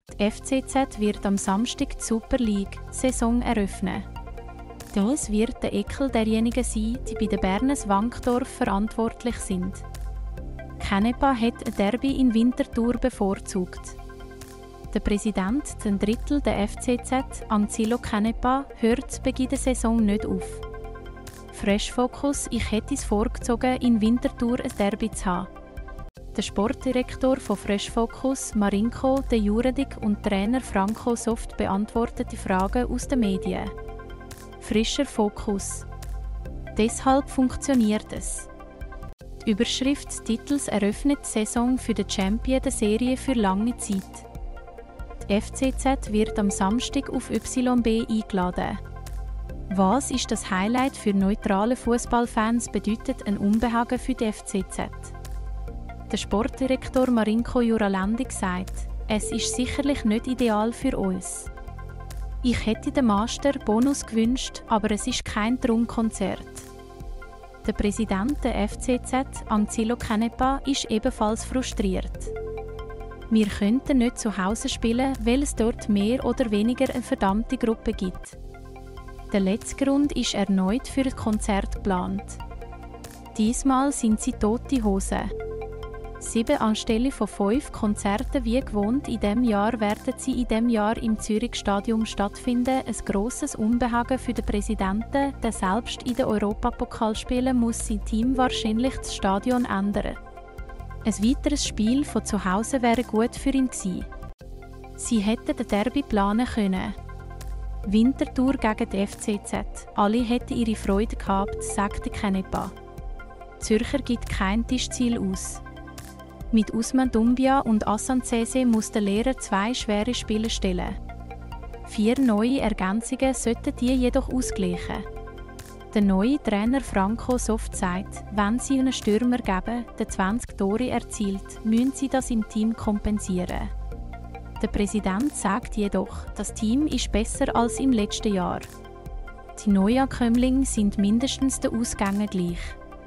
Die FCZ wird am Samstag die Super League-Saison eröffnen. Das wird der Ekel derjenigen sein, die bei den Berners Wankdorf verantwortlich sind. Canepa hat ein Derby in Winterthur bevorzugt. Der Präsident, ein Drittel der FCZ, Ancilo Canepa, hört zu Beginn der Saison nicht auf. Fresh Focus, ich hätte es vorgezogen, in Winterthur ein Derby zu haben. Der Sportdirektor von Fresh Focus, Marinko de Juredic, und Trainer Franco Soft beantworten die Fragen aus den Medien. Frischer Fokus. Deshalb funktioniert es. Die Überschrift des Titels eröffnet die Saison für den Champion der Serie für lange Zeit. Die FCZ wird am Samstag auf YB eingeladen. Was ist das Highlight für neutrale Fußballfans, bedeutet ein Unbehagen für die FCZ. Der Sportdirektor Marinko Juralandi sagt, es ist sicherlich nicht ideal für uns. Ich hätte den Master Bonus gewünscht, aber es ist kein Drumkonzert. Der Präsident der FCZ, Ancilo Canepa, ist ebenfalls frustriert. Wir könnten nicht zu Hause spielen, weil es dort mehr oder weniger eine verdammte Gruppe gibt. Der letzte Grund ist erneut für ein Konzert geplant. Diesmal sind sie tote Hosen. 7 anstelle von 5 Konzerten wie gewohnt in diesem Jahr werden sie in diesem Jahr im Zürich-Stadion stattfinden. Ein grosses Unbehagen für den Präsidenten, der selbst in den Europapokalspielen muss sein Team wahrscheinlich das Stadion ändern. Ein weiteres Spiel von zu Hause wäre gut für ihn gewesen. Sie hätten den Derby planen können. Winterthur gegen die FCZ. Alle hätten ihre Freude gehabt, sagte Canepa. Zürcher gibt kein Tischziel aus. Mit Ousmane Doumbia und Assane Cissé muss der Lehrer 2 schwere Spiele stellen. 4 neue Ergänzungen sollten die jedoch ausgleichen. Der neue Trainer Franco Soft sagt, wenn sie einen Stürmer geben, der 20 Tore erzielt, müssen sie das im Team kompensieren. Der Präsident sagt jedoch, das Team ist besser als im letzten Jahr. Die Neuankömmlinge sind mindestens den Ausgängen gleich.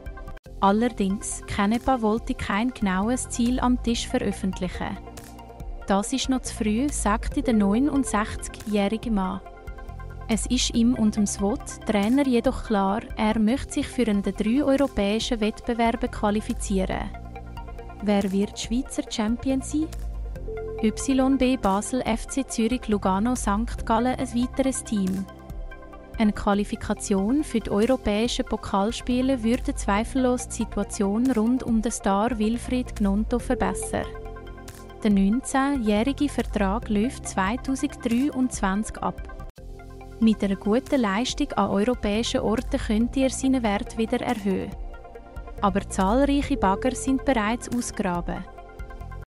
Allerdings, Canepa wollte kein genaues Ziel am Tisch veröffentlichen. Das ist noch zu früh, sagte der 69-jährige Mann. Es ist ihm und dem SWOT-Trainer jedoch klar, er möchte sich für einen der 3 europäischen Wettbewerbe qualifizieren. Wer wird Schweizer Champion sein? YB Basel, FC Zürich, Lugano, St. Gallen ein weiteres Team. Eine Qualifikation für die europäischen Pokalspiele würde zweifellos die Situation rund um den Star Wilfried Gnonto verbessern. Der 19-jährige Vertrag läuft 2023 ab. Mit einer guten Leistung an europäischen Orten könnte er seinen Wert wieder erhöhen. Aber zahlreiche Bagger sind bereits ausgegraben.